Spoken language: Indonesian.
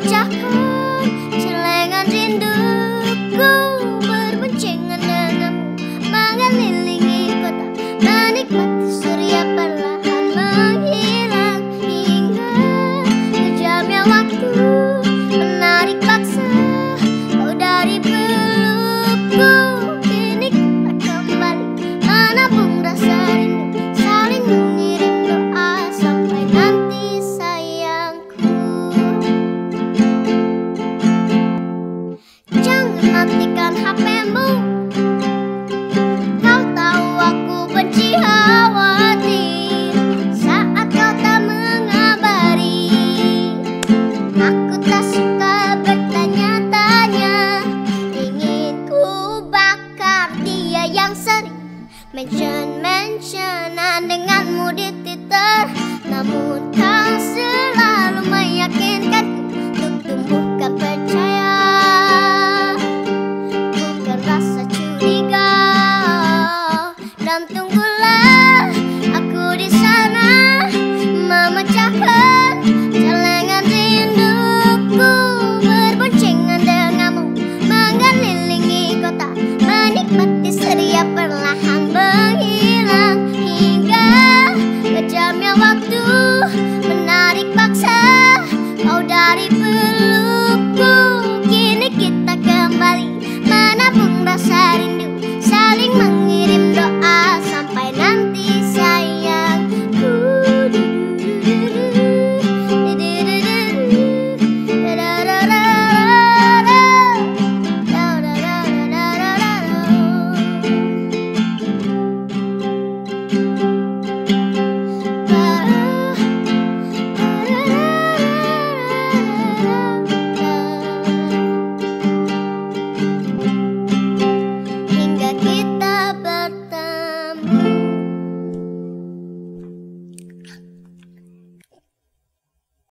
pecahkan celengan rinduku, berboncengan denganmu, mengelilingi kota, menikmati surya perlahan menghilang, hingga kejamnya waktu menarik paksa kau dari pelukku. Kini kita kembali menabung rasa rindu, saling mengirim doa sampai nanti sayangku. Jangan matikan HP-mu, kau tahu aku benci khawatir saat kau tak mengabari. Aku tak suka bertanya-tanya, ingin ku bakar dia yang sering mention-mentionan denganmu di Twitter. Namun kau